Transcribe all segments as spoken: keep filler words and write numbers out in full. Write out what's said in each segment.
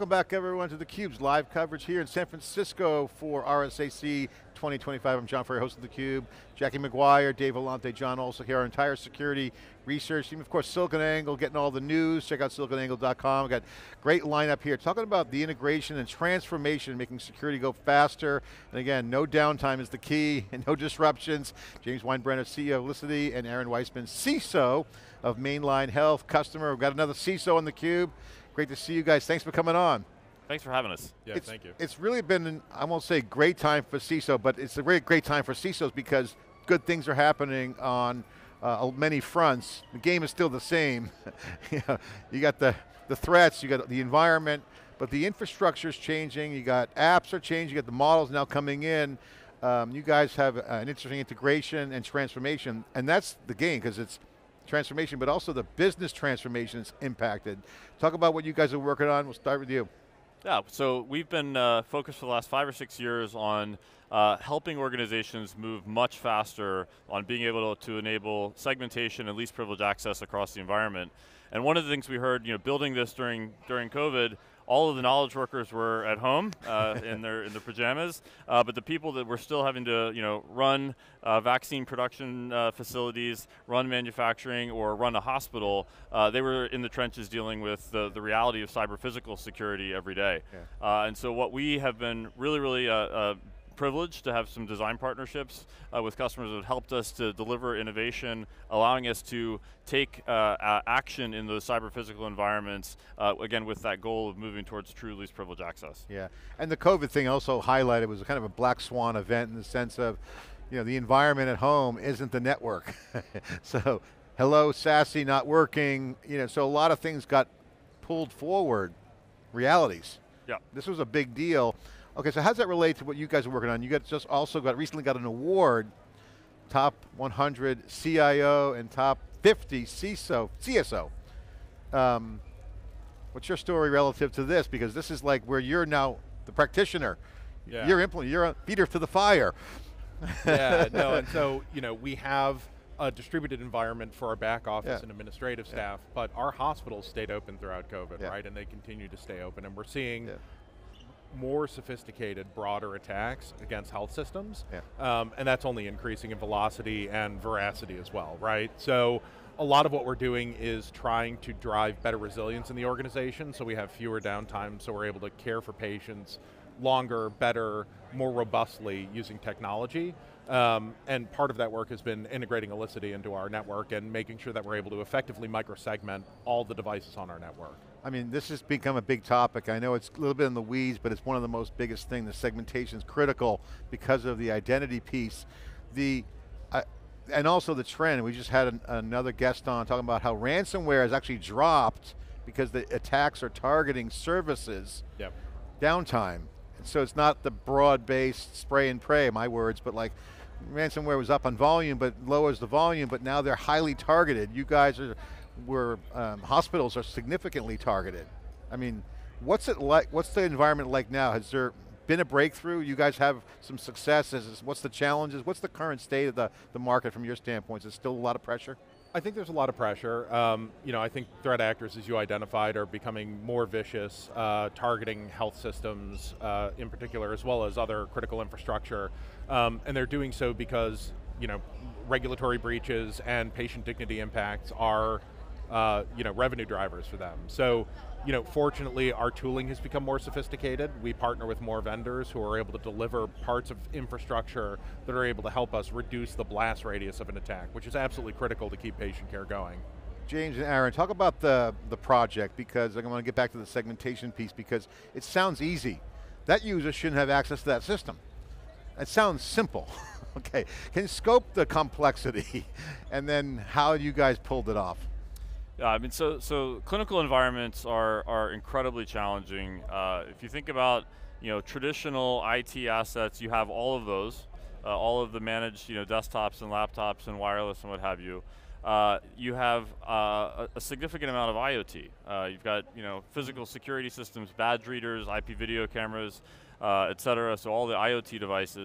welcome back everyone to theCUBE's live coverage here in San Francisco for R S A C twenty twenty-five. I'm John Furrier, host of theCUBE. Jackie McGuire, Dave Vellante, John also here, our entire security research team. Of course, SiliconANGLE, getting all the news. Check out silicon angle dot com. We've got great lineup here, talking about the integration and transformation, making security go faster. And again, no downtime is the key, and no disruptions. James Winebrenner, C E O of Elisity, and Aaron Weismann, C I S O of Mainline Health Customer. We've got another C I S O on theCUBE. Great to see you guys. Thanks for coming on. Thanks for having us. Yeah, it's, thank you. It's really been, an, I won't say great time for C I S O, but it's a very great time for C I S Os because good things are happening on uh, many fronts. The game is still the same. you, know, you got the, the threats, you got the environment, but the infrastructure is changing. You got apps are changing, you got the models now coming in. Um, you guys have an interesting integration and transformation, and that's the game because it's transformation, but also the business transformation is impacted. Talk about what you guys are working on. We'll start with you. Yeah, so we've been uh, focused for the last five or six years on uh, helping organizations move much faster on being able to enable segmentation and least privilege access across the environment. And one of the things we heard, you know, building this during during COVID, all of the knowledge workers were at home uh, in their in their pajamas, uh, but the people that were still having to, you know, run uh, vaccine production uh, facilities, run manufacturing, or run a hospital, uh, they were in the trenches dealing with the, the reality of cyber physical security every day. Yeah. Uh, and so what we have been really, really uh, uh, privileged to have some design partnerships uh, with customers that have helped us to deliver innovation, allowing us to take uh, uh, action in those cyber physical environments, uh, again with that goal of moving towards true least privilege access. Yeah, and the COVID thing also highlighted was a kind of a black swan event in the sense of, you know, the environment at home isn't the network. So, hello, SASE not working, you know, so a lot of things got pulled forward, realities. Yeah. This was a big deal. Okay, so how does that relate to what you guys are working on? You guys just also got recently got an award, top one hundred C I O and top fifty C I S O, C S O. Um, what's your story relative to this? Because this is like where you're now the practitioner. Yeah. You're implement, you're a feeder to the fire. Yeah, no, and so, you know, we have a distributed environment for our back office Yeah. and administrative Yeah. staff, but our hospitals stayed open throughout COVID, Yeah. right? And they continue to stay open, and we're seeing Yeah. more sophisticated, broader attacks against health systems, Yeah. um, and that's only increasing in velocity and veracity as well, right? So a lot of what we're doing is trying to drive better resilience in the organization, so we have fewer downtime, so we're able to care for patients longer, better, more robustly using technology. Um, and part of that work has been integrating Elisity into our network and making sure that we're able to effectively micro-segment all the devices on our network. I mean, this has become a big topic. I know it's a little bit in the weeds, but it's one of the most biggest things. The segmentation is critical because of the identity piece. The, uh, and also the trend, we just had an, another guest on talking about how ransomware has actually dropped because the attacks are targeting services, Yep. downtime. And so it's not the broad-based spray and pray, my words, but like ransomware was up on volume, but lowers the volume, but now they're highly targeted. You guys are, where um, hospitals are significantly targeted. I mean, what's it like, what's the environment like now? Has there been a breakthrough? You guys have some successes. What's the challenges? What's the current state of the, the market from your standpoint? Is it still a lot of pressure? I think there's a lot of pressure. Um, you know, I think threat actors, as you identified, are becoming more vicious, uh, targeting health systems uh, in particular, as well as other critical infrastructure. Um, and they're doing so because, you know, regulatory breaches and patient dignity impacts are Uh, you know, revenue drivers for them. So, you know, fortunately our tooling has become more sophisticated. We partner with more vendors who are able to deliver parts of infrastructure that are able to help us reduce the blast radius of an attack, which is absolutely critical to keep patient care going. James and Aaron, talk about the, the project, because I want to get back to the segmentation piece because it sounds easy. That user shouldn't have access to that system. It sounds simple. Okay, can you scope the complexity and then how you guys pulled it off? Yeah, I mean, so so clinical environments are are incredibly challenging. Uh, if you think about, you know, traditional I T assets, you have all of those, uh, all of the managed, you know, desktops and laptops and wireless and what have you. Uh, you have uh, a, a significant amount of I O T. Uh, you've got, you know, physical security systems, badge readers, I P video cameras, uh, et cetera. So all the I O T devices.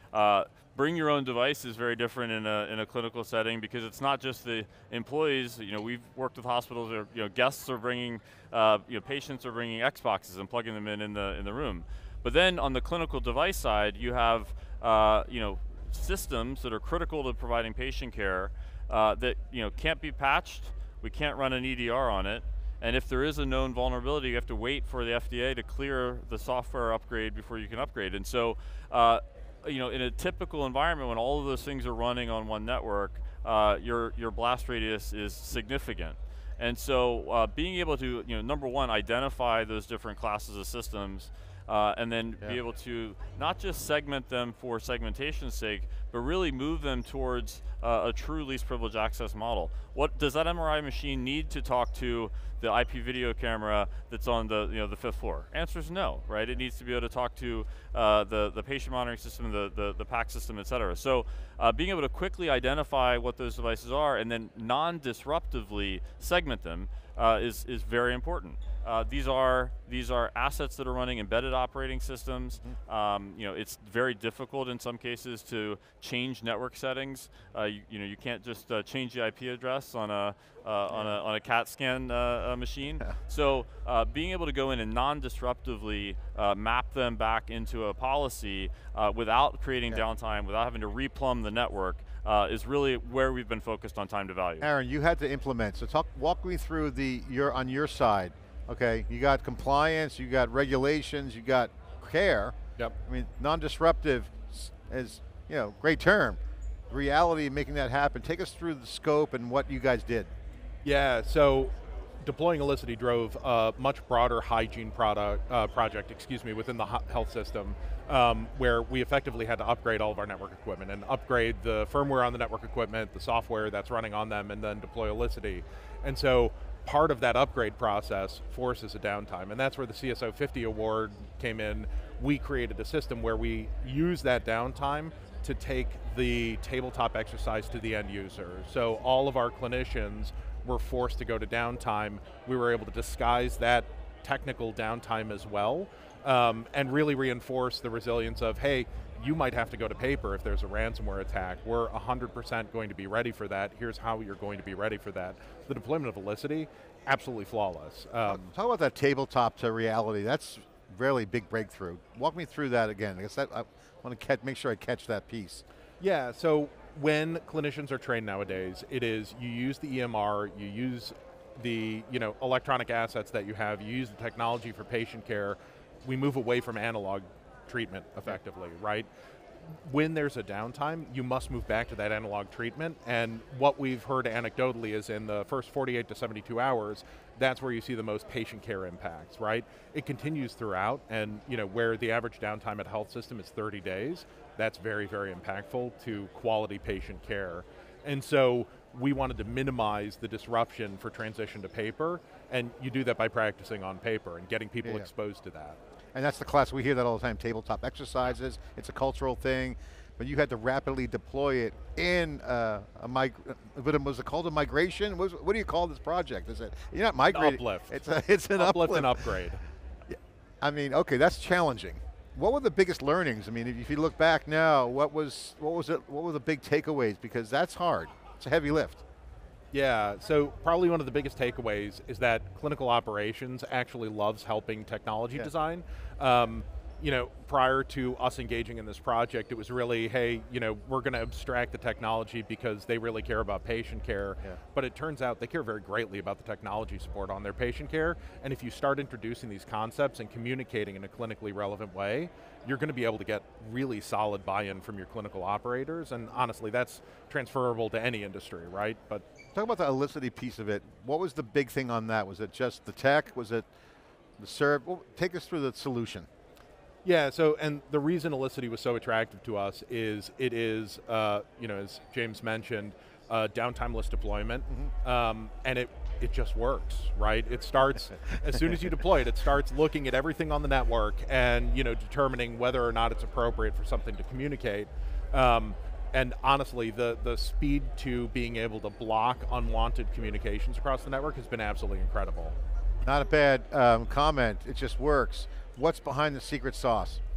Uh, bring your own device is very different in a, in a clinical setting because it's not just the employees. You know, we've worked with hospitals where, you know, guests are bringing, uh, you know, patients are bringing Xboxes and plugging them in in the, in the room. But then on the clinical device side, you have, uh, you know, systems that are critical to providing patient care uh, that, you know, can't be patched. We can't run an E D R on it. And if there is a known vulnerability, you have to wait for the F D A to clear the software upgrade before you can upgrade. And so, uh, you know, in a typical environment when all of those things are running on one network, uh, your, your blast radius is significant. And so uh, being able to, you know, number one, identify those different classes of systems, uh, and then yeah. be able to not just segment them for segmentation's sake, but really move them towards uh, a true least privilege access model. What does that M R I machine need to talk to the I P video camera that's on the, you know, the fifth floor? Answer is no, right? It needs to be able to talk to uh, the, the patient monitoring system, the, the, the P A C system, et cetera. So uh, being able to quickly identify what those devices are and then non-disruptively segment them uh, is, is very important. Uh, these are these are assets that are running embedded operating systems. Mm-hmm. um, you know, it's very difficult in some cases to change network settings. Uh, you, you know, you can't just uh, change the I P address on a uh, yeah. on a on a CAT scan uh, uh, machine. Yeah. So uh, being able to go in and non-disruptively uh, map them back into a policy uh, without creating yeah. downtime, without having to replumb the network, uh, is really where we've been focused on time to value. Aaron, you had to implement. So talk, walk me through the your on your side. Okay, you got compliance, you got regulations, you got care. Yep. I mean, non-disruptive is, you know, great term. The reality of making that happen. Take us through the scope and what you guys did. Yeah, so deploying Elisity drove a much broader hygiene product, uh, project, excuse me, within the health system, um, where we effectively had to upgrade all of our network equipment and upgrade the firmware on the network equipment, the software that's running on them, and then deploy Elisity. And so, part of that upgrade process forces a downtime, and that's where the C S O fifty award came in. We created a system where we use that downtime to take the tabletop exercise to the end user. So all of our clinicians were forced to go to downtime. We were able to disguise that technical downtime as well, um, and really reinforce the resilience of, hey, you might have to go to paper if there's a ransomware attack. We're one hundred percent going to be ready for that. Here's how you're going to be ready for that. The deployment of Elisity, absolutely flawless. Um, Talk about that tabletop to reality. That's really big breakthrough. Walk me through that again. I guess that, I want to catch, make sure I catch that piece. Yeah, so when clinicians are trained nowadays, it is you use the E M R, you use the you know electronic assets that you have, you use the technology for patient care. We move away from analog treatment effectively, right? When there's a downtime, you must move back to that analog treatment, and what we've heard anecdotally is in the first forty-eight to seventy-two hours, that's where you see the most patient care impacts, right? It continues throughout, and you know where the average downtime at a health system is thirty days, that's very, very impactful to quality patient care. And so we wanted to minimize the disruption for transition to paper, and you do that by practicing on paper and getting people yeah, yeah. exposed to that. And that's the class, we hear that all the time, tabletop exercises, it's a cultural thing, but you had to rapidly deploy it in uh, a mig was it called a migration? What, was, what do you call this project? Is it, you're not migrating. An uplift. It's, a, it's an uplift. uplift. and upgrade. Yeah. I mean, okay, that's challenging. What were the biggest learnings? I mean, if you look back now, what was, what was it, what were the big takeaways? Because that's hard, it's a heavy lift. Yeah, so probably one of the biggest takeaways is that clinical operations actually loves helping technology yeah. design. Um, you know, prior to us engaging in this project, it was really, hey, you know, we're going to abstract the technology because they really care about patient care. Yeah. But it turns out they care very greatly about the technology support on their patient care. And if you start introducing these concepts and communicating in a clinically relevant way, you're going to be able to get really solid buy-in from your clinical operators. And honestly, that's transferable to any industry, right? But talk about the Elisity piece of it. What was the big thing on that? Was it just the tech? Was it the serve? Well, take us through the solution. Yeah, so, and the reason Elisity was so attractive to us is it is, uh, you know, as James mentioned, uh, downtime-less deployment, mm-hmm. um, and it, it just works, right? It starts, as soon as you deploy it, it starts looking at everything on the network and, you know, determining whether or not it's appropriate for something to communicate. Um, and honestly, the, the speed to being able to block unwanted communications across the network has been absolutely incredible. Not a bad um, comment, it just works. What's behind the secret sauce?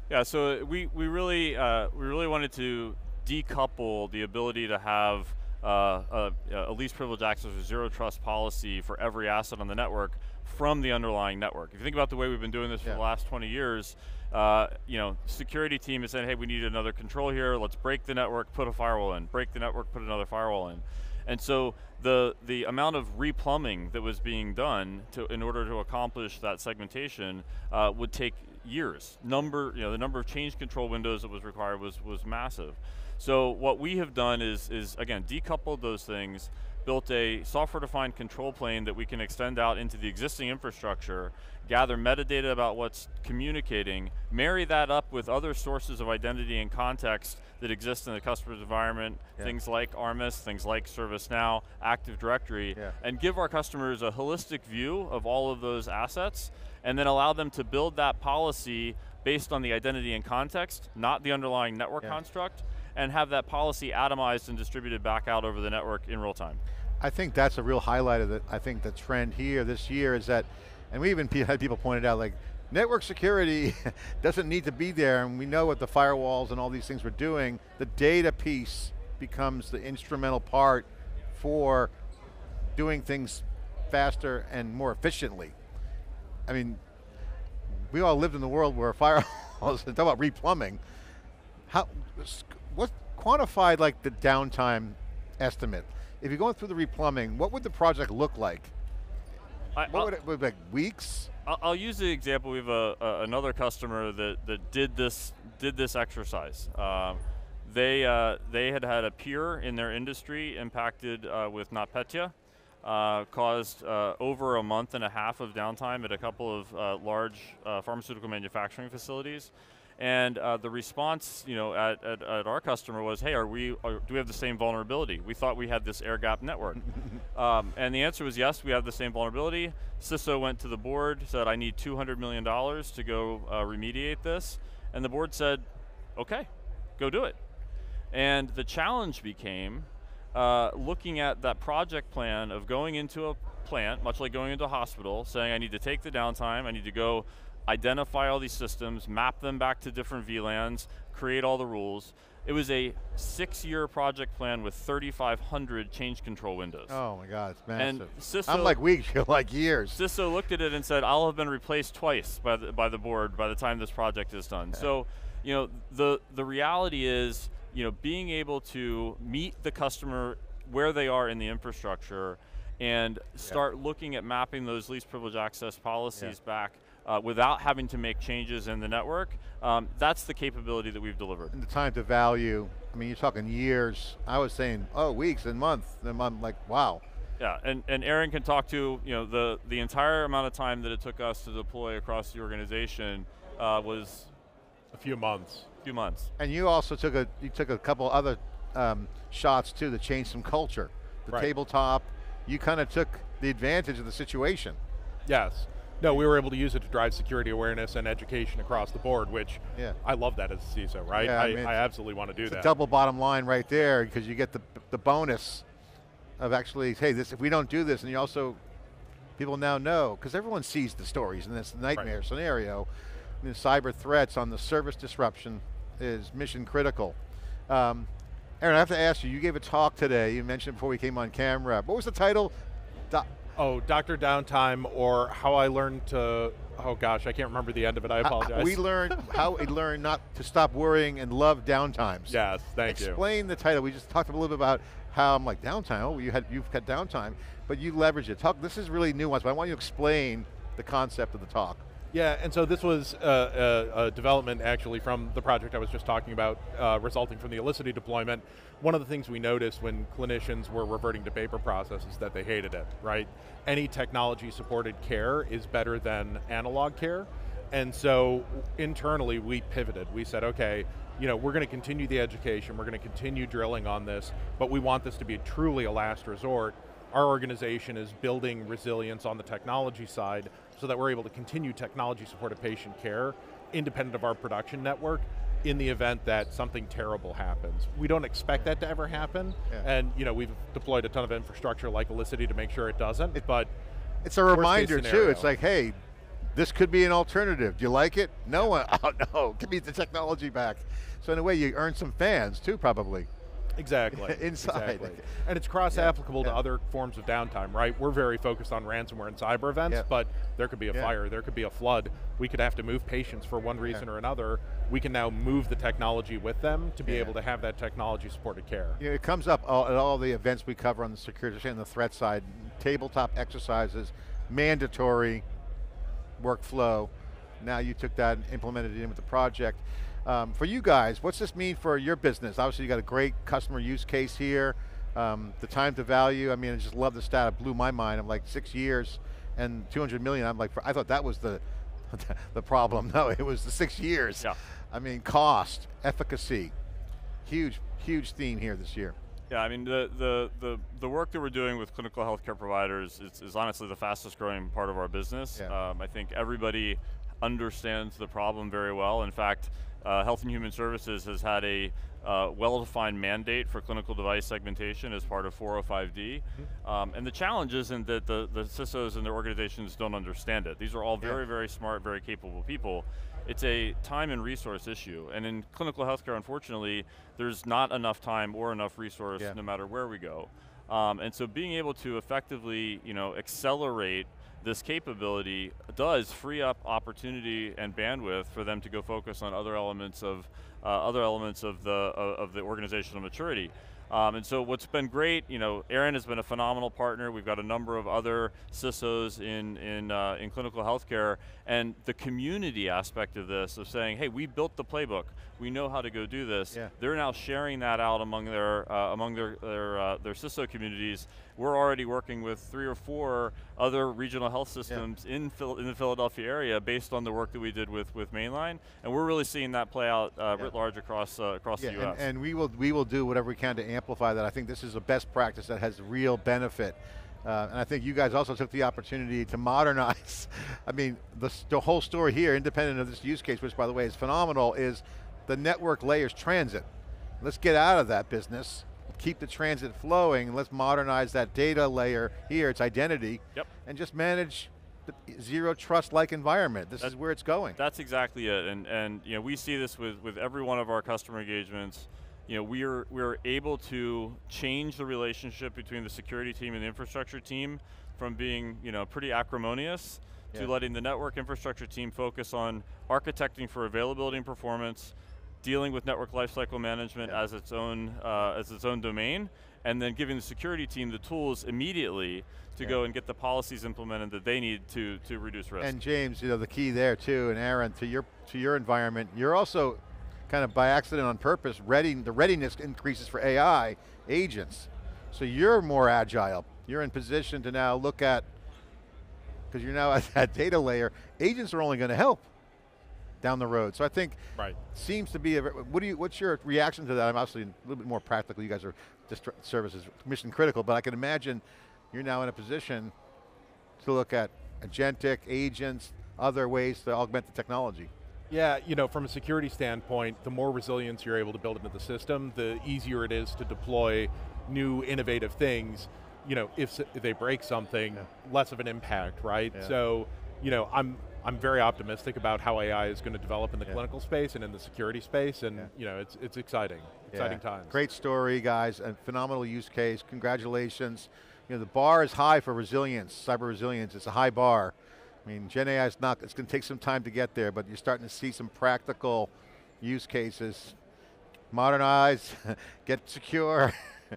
Yeah, so we, we, really, uh, we really wanted to decouple the ability to have uh, a, a least privilege access or zero trust policy for every asset on the network from the underlying network. If you think about the way we've been doing this for yeah. the last twenty years, uh, you know, security team is saying, hey, we need another control here, let's break the network, put a firewall in, break the network, put another firewall in. And so the the amount of replumbing that was being done to in order to accomplish that segmentation uh, would take years. Number, you know, the number of change control windows that was required was was massive. So what we have done is is again decoupled those things, built a software-defined control plane that we can extend out into the existing infrastructure, gather metadata about what's communicating, marry that up with other sources of identity and context that exist in the customer's environment, yeah. things like Armis, things like ServiceNow, Active Directory, yeah. and give our customers a holistic view of all of those assets, and then allow them to build that policy based on the identity and context, not the underlying network yeah. construct, and have that policy atomized and distributed back out over the network in real time. I think that's a real highlight of the, I think the trend here this year is that, and we even had people pointed out like, network security doesn't need to be there, and we know what the firewalls and all these things we're doing, the data piece becomes the instrumental part for doing things faster and more efficiently. I mean, we all lived in the world where firewalls, talk about replumbing. How, what quantified like the downtime estimate? If you're going through the replumbing, what would the project look like? I, what would it would it be like weeks? I'll, I'll use the example. We have a, a, another customer that, that did this did this exercise. Um, they uh, they had had a peer in their industry impacted uh, with NotPetya, uh, caused uh, over a month and a half of downtime at a couple of uh, large uh, pharmaceutical manufacturing facilities. And uh, the response, you know, at, at, at our customer was, "Hey, are we? Are, do we have the same vulnerability? We thought we had this air-gapped network." um, and the answer was yes, we have the same vulnerability. C I S O went to the board, said, "I need two hundred million dollars to go uh, remediate this," and the board said, "Okay, go do it." And the challenge became uh, looking at that project plan of going into a plant, much like going into a hospital, saying, "I need to take the downtime. I need to go." Identify all these systems, map them back to different V LANs, create all the rules. It was a six-year project plan with thirty-five hundred change control windows. Oh my God, it's massive. And C I S O, I'm like weeks, you're like years. C I S O looked at it and said, "I'll have been replaced twice by the, by the board by the time this project is done." Yeah. So, you know, the, the reality is, you know, being able to meet the customer where they are in the infrastructure and start yeah. looking at mapping those least privilege access policies yeah. back Uh, without having to make changes in the network, um, that's the capability that we've delivered. And the time to value, I mean, you're talking years. I was saying, oh, weeks and months, and I'm like, wow. Yeah, and, and Aaron can talk to, you know, the, the entire amount of time that it took us to deploy across the organization uh, was a few months. A few months. And you also took a, you took a couple other um, shots too to change some culture. The right. tabletop, you kind of took the advantage of the situation. Yes. No, we were able to use it to drive security awareness and education across the board, which yeah. I love that as a C I S O, right? Yeah, I, I, mean, I absolutely want to do it's that. It's a double bottom line right there because you get the, the bonus of actually, hey, this if we don't do this, and you also, people now know, because everyone sees the stories in this nightmare right. scenario. I mean, cyber threats on the service disruption is mission critical. Um, Aaron, I have to ask you, you gave a talk today, you mentioned before we came on camera. What was the title? Do Oh, Doctor Downtime, or how I learned to, oh gosh, I can't remember the end of it, I apologize. Uh, we learned how we learned not to stop worrying and love downtimes. Yes, thank Explain you. Explain the title. We just talked a little bit about how I'm like, downtime, oh, you had, you've got downtime, but you leverage it. Talk, this is really nuanced, but I want you to explain the concept of the talk. Yeah, and so this was uh, a, a development actually from the project I was just talking about, uh, resulting from the Elisity deployment. One of the things we noticed when clinicians were reverting to paper processes that they hated it, right? Any technology supported care is better than analog care. And so internally we pivoted. We said, okay, you know, we're going to continue the education, we're going to continue drilling on this, but we want this to be truly a last resort. Our organization is building resilience on the technology side so that we're able to continue technology-supported patient care independent of our production network in the event that something terrible happens. We don't expect that to ever happen, yeah. and you know, we've deployed a ton of infrastructure like Elisity to make sure it doesn't, it, but it's a reminder too, it's like, hey, this could be an alternative. Do you like it? No one, oh no, give me the technology back. So in a way, you earn some fans too, probably. Exactly. Inside. Exactly. And it's cross-applicable yeah. to other forms of downtime, right? We're very focused on ransomware and cyber events, yeah. but there could be a yeah. fire, there could be a flood. We could have to move patients for one reason yeah. or another. We can now move the technology with them to be yeah. able to have that technology-supported care. You know, it comes up all, at all the events we cover on the security and the threat side. Tabletop exercises, mandatory workflow. Now you took that and implemented it in with the project. Um, for you guys, what's this mean for your business? Obviously you got a great customer use case here. Um, the time to value, I mean, I just love the stat, it blew my mind. I'm like six years and two hundred million, I'm like, I thought that was the, the problem. No, it was the six years. Yeah. I mean, cost, efficacy, huge, huge theme here this year. Yeah, I mean, the, the, the, the work that we're doing with clinical healthcare providers is, is honestly the fastest growing part of our business. Yeah. Um, I think everybody understands the problem very well. In fact, uh, Health and Human Services has had a uh, well-defined mandate for clinical device segmentation as part of four oh five D. Mm-hmm. um, and the challenge isn't that the, the C I S Os and their organizations don't understand it. These are all very, yeah. very smart, very capable people. It's a time and resource issue. And in clinical healthcare, unfortunately, there's not enough time or enough resource yeah. no matter where we go. Um, and so being able to effectively, you know, accelerate this capability does free up opportunity and bandwidth for them to go focus on other elements of uh, other elements of the uh, of the organizational maturity. Um, and so what's been great, you know, Aaron has been a phenomenal partner. We've got a number of other C I S Os in, in, uh, in clinical healthcare, and the community aspect of this, of saying, hey, we built the playbook, we know how to go do this. Yeah. They're now sharing that out among their, uh, among their, their, uh, their C I S O communities. We're already working with three or four other regional health systems yeah. in, Phil in the Philadelphia area based on the work that we did with, with Mainline, and we're really seeing that play out uh, yeah. writ large across, uh, across yeah, the U S. And, and we, will, we will do whatever we can to amplify that. I think this is a best practice that has real benefit. Uh, and I think you guys also took the opportunity to modernize. I mean, the, the whole story here, independent of this use case, which by the way is phenomenal, is the network layers transit. Let's get out of that business, keep the transit flowing, and let's modernize that data layer here, its identity, yep. and just manage the zero trust-like environment. This that's, is where it's going. That's exactly it, and, and you know, we see this with, with every one of our customer engagements. You know, we're, we're able to change the relationship between the security team and the infrastructure team from being, you know, pretty acrimonious yeah. to letting the network infrastructure team focus on architecting for availability and performance, dealing with network lifecycle management yeah. as its own uh, as its own domain, and then giving the security team the tools immediately to yeah. go and get the policies implemented that they need to to reduce risk. And James, you know, the key there too, and Aaron, to your to your environment, you're also kind of by accident on purpose, ready, the readiness increases for A I agents. So you're more agile. You're in position to now look at, because you're now at that data layer, agents are only going to help down the road. So I think right. seems to be, a, what do you, what's your reaction to that? I'm obviously a little bit more practical. You guys are just services mission critical, but I can imagine you're now in a position to look at agentic agents, other ways to augment the technology. Yeah, you know, from a security standpoint, the more resilience you're able to build into the system, the easier it is to deploy new innovative things. You know, if, if they break something, yeah. less of an impact, right? Yeah. So, you know, I'm I'm very optimistic about how A I is going to develop in the yeah. clinical space and in the security space, and yeah. you know, it's it's exciting, exciting yeah. times. Great story, guys, and phenomenal use case. Congratulations. You know, the bar is high for resilience, cyber resilience. It's a high bar. I mean, Gen A I is not, it's going to take some time to get there, but you're starting to see some practical use cases. Modernize, get secure,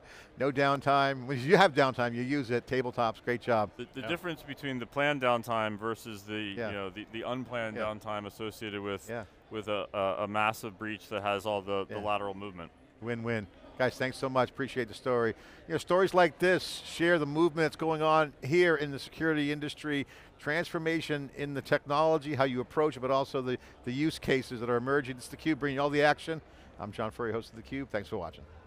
no downtime. When you have downtime, you use it, tabletops, great job. The, the yeah. difference between the planned downtime versus the, yeah. you know, the, the unplanned yeah. downtime associated with, yeah. with a, a, a massive breach that has all the, yeah. the lateral movement. Win-win. Guys, thanks so much, appreciate the story. You know, stories like this share the movement that's going on here in the security industry, transformation in the technology, how you approach it, but also the, the use cases that are emerging. It's theCUBE bringing all the action. I'm John Furrier, host of theCUBE, thanks for watching.